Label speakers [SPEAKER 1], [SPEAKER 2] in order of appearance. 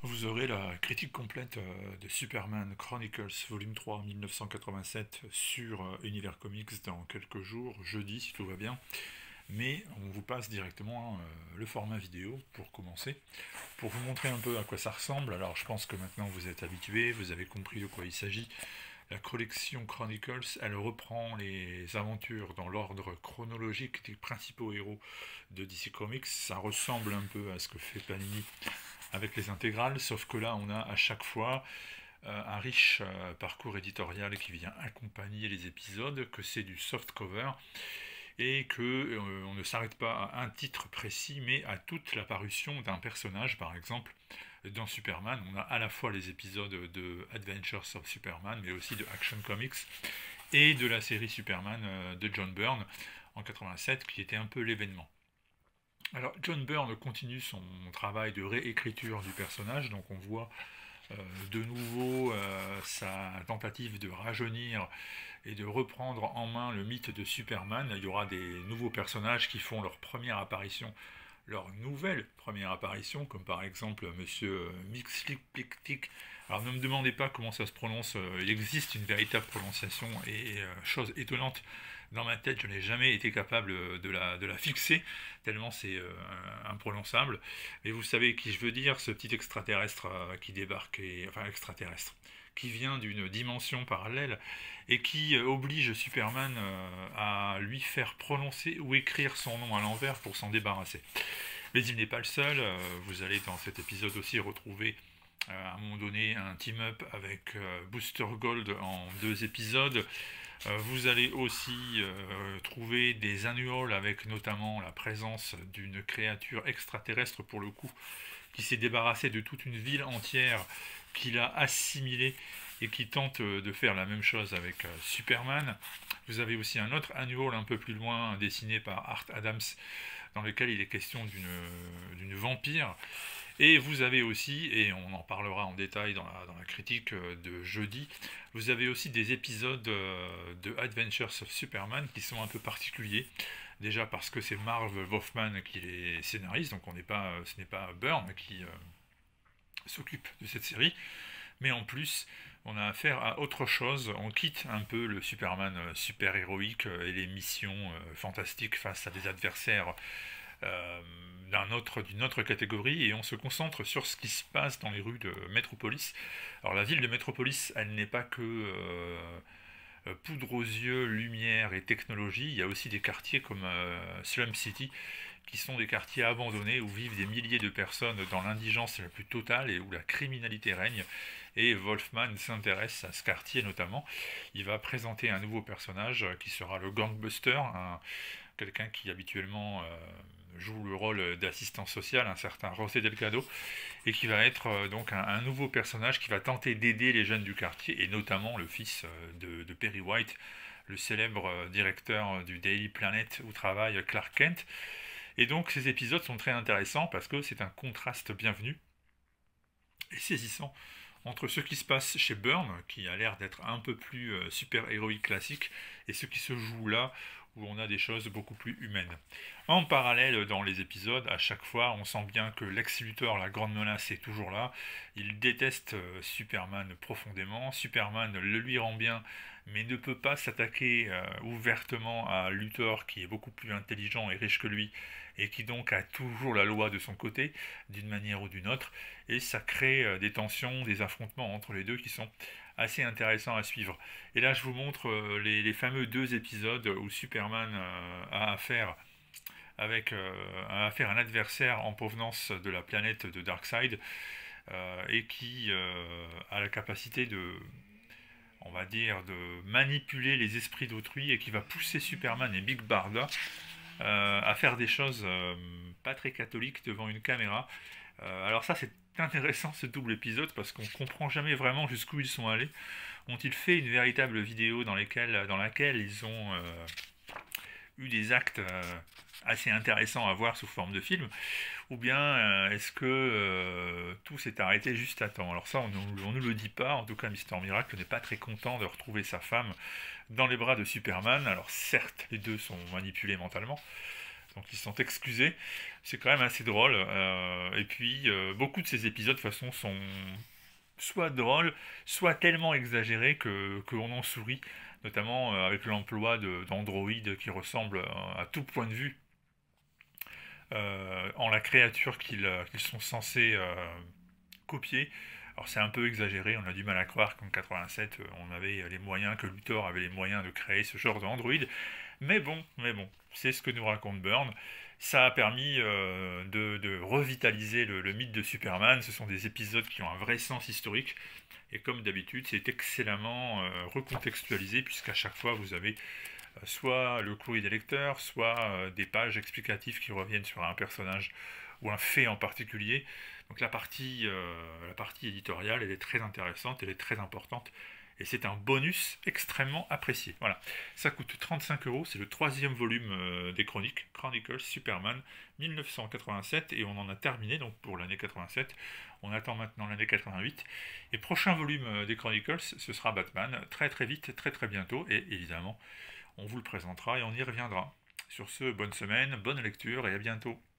[SPEAKER 1] Vous aurez la critique complète de Superman Chronicles Volume 3 1987 sur Univers Comics dans quelques jours, jeudi si tout va bien. Mais on vous passe directement le format vidéo pour commencer, pour vous montrer un peu à quoi ça ressemble. Alors je pense que maintenant vous êtes habitués, vous avez compris de quoi il s'agit. La collection Chronicles, elle reprend les aventures dans l'ordre chronologique des principaux héros de DC Comics. Ça ressemble un peu à ce que fait Panini avec les intégrales, sauf que là on a à chaque fois un riche parcours éditorial qui vient accompagner les épisodes, que c'est du soft cover et que on ne s'arrête pas à un titre précis, mais à toute la parution d'un personnage. Par exemple, dans Superman, on a à la fois les épisodes de Adventures of Superman, mais aussi de Action Comics et de la série Superman de John Byrne en 87, qui était un peu l'événement. Alors John Byrne continue son travail de réécriture du personnage, donc on voit de nouveau sa tentative de rajeunir et de reprendre en main le mythe de Superman. Il y aura des nouveaux personnages qui font leur première apparition, leur nouvelle première apparition, comme par exemple Monsieur Mixlick. Alors ne me demandez pas comment ça se prononce, il existe une véritable prononciation et chose étonnante, dans ma tête je n'ai jamais été capable de la fixer, tellement c'est imprononçable. Mais vous savez qui je veux dire, ce petit extraterrestre qui débarque, enfin extraterrestre, qui vient d'une dimension parallèle et qui oblige Superman à lui faire prononcer ou écrire son nom à l'envers pour s'en débarrasser. Mais il n'est pas le seul, vous allez dans cet épisode aussi retrouver à un moment donné un team-up avec Booster Gold en 2 épisodes. Vous allez aussi trouver des annuals avec notamment la présence d'une créature extraterrestre pour le coup, qui s'est débarrassé de toute une ville entière, qu'il a assimilée et qui tente de faire la même chose avec Superman. Vous avez aussi un autre annual un peu plus loin dessiné par Art Adams dans lequel il est question d'une vampire. Et vous avez aussi, et on en parlera en détail dans la critique de jeudi, vous avez aussi des épisodes de Adventures of Superman qui sont un peu particuliers. Déjà parce que c'est Marv Wolfman qui les scénarise, donc ce n'est pas Byrne qui s'occupe de cette série. Mais en plus, on a affaire à autre chose. On quitte un peu le Superman super-héroïque et les missions fantastiques face à des adversaires d'une autre catégorie, et on se concentre sur ce qui se passe dans les rues de Metropolis. Alors la ville de Metropolis, elle n'est pas que poudre aux yeux, lumière et technologie. Il y a aussi des quartiers comme Slum City, qui sont des quartiers abandonnés où vivent des milliers de personnes dans l'indigence la plus totale et où la criminalité règne. Et Wolfman s'intéresse à ce quartier notamment. Il va présenter un nouveau personnage qui sera le Gangbuster, quelqu'un qui habituellement joue le rôle d'assistant social, un certain José Delgado, et qui va être donc un nouveau personnage qui va tenter d'aider les jeunes du quartier, et notamment le fils de Perry White, le célèbre directeur du Daily Planet où travaille Clark Kent. Et donc ces épisodes sont très intéressants parce que c'est un contraste bienvenu et saisissant entre ce qui se passe chez Byrne, qui a l'air d'être un peu plus super-héroïque classique, et ce qui se joue là, où on a des choses beaucoup plus humaines. En parallèle, dans les épisodes, à chaque fois, on sent bien que Lex Luthor, la grande menace, est toujours là. Il déteste Superman profondément. Superman le lui rend bien, mais ne peut pas s'attaquer ouvertement à Luthor, qui est beaucoup plus intelligent et riche que lui, et qui donc a toujours la loi de son côté, d'une manière ou d'une autre. Et ça crée des tensions, des affrontements entre les deux qui sont assez intéressants à suivre. Et là, je vous montre les fameux 2 épisodes où Superman a affaire un adversaire en provenance de la planète de Darkseid, et qui a la capacité on va dire, de manipuler les esprits d'autrui, et qui va pousser Superman et Big Barda à faire des choses pas très catholiques devant une caméra. Alors ça, c'est intéressant, ce double épisode, parce qu'on comprend jamais vraiment jusqu'où ils sont allés. Ont-ils fait une véritable vidéo dans laquelle ils ont eu des actes assez intéressants à voir sous forme de film, ou bien est-ce que tout s'est arrêté juste à temps? Alors ça, on ne nous le dit pas. En tout cas, Mister Miracle n'est pas très content de retrouver sa femme dans les bras de Superman. Alors certes, les deux sont manipulés mentalement, donc ils sont excusés. C'est quand même assez drôle. Et puis, beaucoup de ces épisodes, de toute façon, sont soit drôles, soit tellement exagérés que l'on en sourit, notamment avec l'emploi d'androïdes qui ressemblent à tout point de vue en la créature qu'ils sont censés copier. Alors c'est un peu exagéré, on a du mal à croire qu'en 87 on avait les moyens, que Luthor avait les moyens de créer ce genre d'androïde. Mais bon, c'est ce que nous raconte Byrne. Ça a permis de revitaliser le mythe de Superman. Ce sont des épisodes qui ont un vrai sens historique. Et comme d'habitude, c'est excellemment recontextualisé, puisqu'à chaque fois, vous avez soit le courrier des lecteurs, soit des pages explicatives qui reviennent sur un personnage ou un fait en particulier. Donc la partie éditoriale, elle est très intéressante, elle est très importante. Et c'est un bonus extrêmement apprécié. Voilà. Ça coûte 35 €. C'est le troisième volume des chroniques, Chronicles Superman 1987. Et on en a terminé donc pour l'année 87. On attend maintenant l'année 88. Et prochain volume des Chronicles, ce sera Batman. Très très vite, très très bientôt. Et évidemment, on vous le présentera et on y reviendra. Sur ce, bonne semaine, bonne lecture et à bientôt.